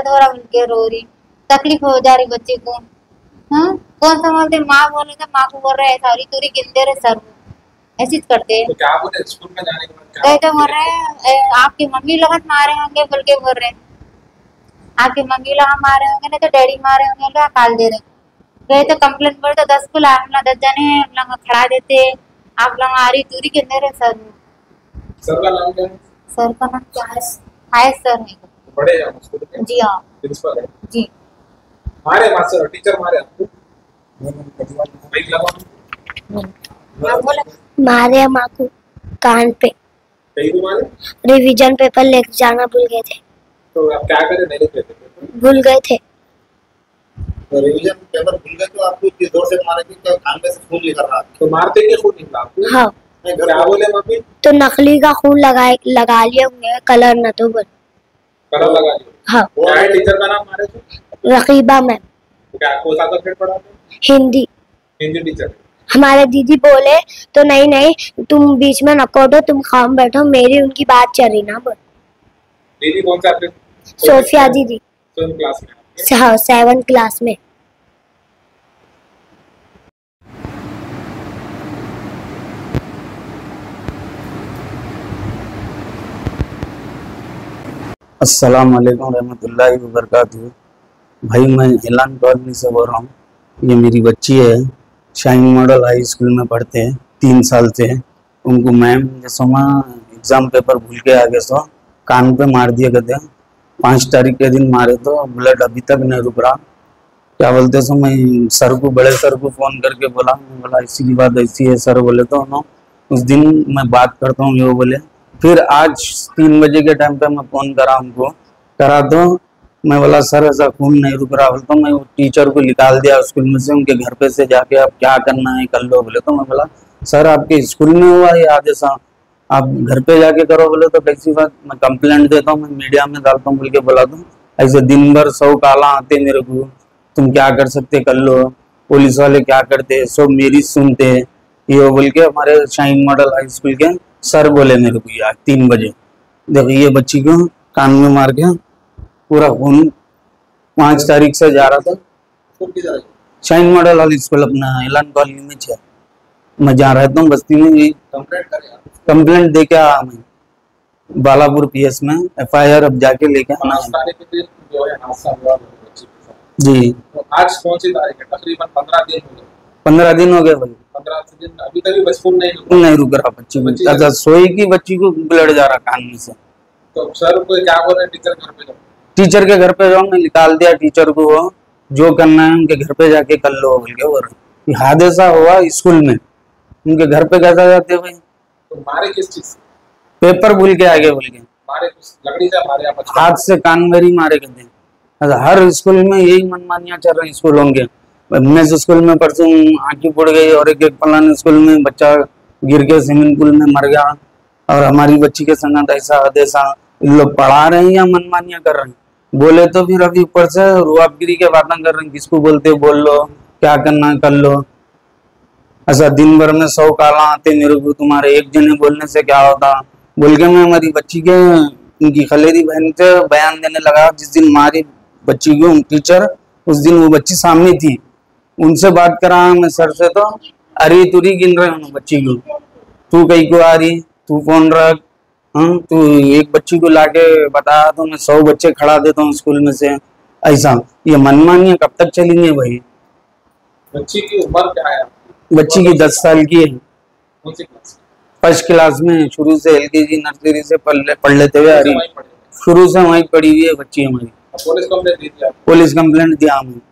दर्द हो रहा बोल के रो रही, तकलीफ हो जा रही बच्चे को। हाँ, कौन संभालते? माँ बोले तो माँ को बोल रहे ऐसा, और तुरी गिनते रहे सर, ऐसी करते हैं। तो क्या बोले स्कूल में जाने के बाद? कई तो बोल रहे हैं आपकी मम्मी लोग मारे होंगे बोल के बोल रहे हैं, आपकी मम्मी लोग मारे होंगे नहीं तो डैडी मारे होंगे, क्या काल दे रहे। गए तो कंप्लेंट बोले तो 10 को ला, हम लोग 10 जने हैं, हम लोग खड़ा देते, आप लोग आ रही दूरी के अंदर है सर। सर का नाम क्या है? सर का नाम क्या है? हाय सर है। बड़े हैं स्कूल के? जी हाँ। प्रिंसिपल है? जी। मारे मास्टर टीचर मारे आपको? बाइक लगा मारे माँ को कान पे। कहीं को मारे? रिवीजन पेपर लेके जाना भूल गए थे। तो आप क्या करें? नहीं लिख लेते पेपर? भूल गए थे। तो रिवीजन पेपर भूल गए तो आपको इतनी जोर से मारे कि कान में से खून निकल रहा? तो मारते क्या खून निकला आपको? हाँ। क्या बोले मम्मी? तो नकली का खून लगा लिए होंगे, कलर न तो बोल। कलर लगा लिया? हाँ। क्या है टीचर का नाम मारे थे? रकीबा मैम। क्या कौन सा सब्जेक्ट पढ़ाते? हिंदी। हिंदी टीचर। हमारे दीदी बोले तो नहीं नहीं तुम बीच में न कोटो, तुम काम बैठो, मेरी उनकी बात चल रही ना बोल। दीदी कौन सा? सोफिया दीदी। कौन क्लास में? हाँ, 7th क्लास में। अस्सलाम वालेकुम रहमतुल्लाहि व बरकातुहू। भाई मैं एलान कॉलोनी से बोल रहा हूँ। ये मेरी बच्ची है, शाइन मॉडल हाई स्कूल में पढ़ते हैं, 3 साल से। उनको मैम जैसा एग्ज़ाम पेपर भूल के आ गए सो कान पे मार दिए गए। 5 तारीख के दिन मारे तो ब्लड अभी तक नहीं रुक रहा। क्या बोलते सो मैं सर को, बड़े सर को फ़ोन करके बोला इसी की बात ऐसी है सर। बोले तो नो, उस दिन मैं बात करता हूँ, ये बोले। फिर आज 3 बजे के टाइम पे मैं फ़ोन करा उनको, करा तो मैं बोला सर ऐसा खून नहीं रुक रहा। बोलता मैं टीचर को निकाल दिया स्कूल में से, उनके घर पे से जाके आप क्या करना है कर लो। बोले तो मैं बोला सर आपके स्कूल में हुआ ये आदेश, आप घर पे जाके करो। बोले तो कैसी बात, मैं कंप्लेंट देता हूँ, मैं मीडिया में डालता हूँ बोल के बोला। तो ऐसे दिन भर 100 काला आते मेरे को, तुम क्या कर सकते कर लो, पुलिस वाले क्या करते सब मेरी सुनते, ये बोल के हमारे शाइन मॉडल हाई स्कूल के सर बोले मेरे को यार 3 बजे। देखो ये बच्ची को कान में मार के पूरा खून 5 तारीख से जा रहा था। शाइन मॉडल हाई स्कूल अपना एलान कॉलोनी में है, मैं जा रहा था बस्ती में। कंप्लेंट दे के आया मैं बालापुर पीएस में, FIR अब जाके लेके आना है। जी। तो आज कौन सी तारीख है? तकरीबन 15 दिन हो गए। 15 दिन हो गए भाई। 15 दिन अभी तक भी बचपन नहीं रुक रहा बच्ची। अच्छा सोई की बच्ची को ब्लड जा रहा कान में से। तो सर को क्या बोल रहे हैं? टीचर घर पे जाओ। टीचर के घर पे जाओ, मैं निकाल दिया टीचर को, वो जो करना है उनके घर पे जाके कर लो बोल के। और हादसा हुआ स्कूल में, उनके घर पे कैसा जाते भाई? तो मारे किस चीज? पेपर भूल के आगे बोल के मारे लकड़ी से मारे या हाथ से कान में ही मारे करते। हर स्कूल में यही मनमानियां चल रही स्कूलों के। मैं स्कूल में परसों आंखी पड़ गई, और एक फलाने स्कूल में बच्चा गिर के स्विमिंग पूल में मर गया, और हमारी बच्ची के संग ऐसा आदेशा। इन लोग पढ़ा रहे हैं या मनमानियां कर रहे हैं? बोले तो फिर अभी ऊपर से रुआबगिरी के बातें कर रहे हैं, किसको बोलते बोल लो, क्या करना कर लो। ऐसा दिन भर में 100 काला आते मेरे को, तुम्हारे एक जने बोलने से क्या होता बोल के मैं हमारी बच्ची के उनकी खलेरी बहन से बयान देने लगा। जिस दिन हमारी बच्ची को टीचर, उस दिन वो बच्ची सामने थी, उनसे बात करा मैं सर से, तो अरे तुरी गिन रहे हो बच्ची को, तू कहीं को आ रही, तू फोन रख, तू एक बच्ची को लाके बताया तो मैं 100 बच्चे खड़ा देता हूँ स्कूल में से। ऐसा ये मनमानियां कब तक चलेंगे भाई? बच्ची की उम्र क्या है? बच्ची की 10 साल की है। कौन सी क्लास? 1st क्लास में। शुरू से LKG नर्सरी से पढ़ लेते हुए आ रही, शुरू से वहीं पढ़ी हुई है बच्ची हमारी। पुलिस कंप्लेंट दी थी? पुलिस कंप्लेंट दिया हमें।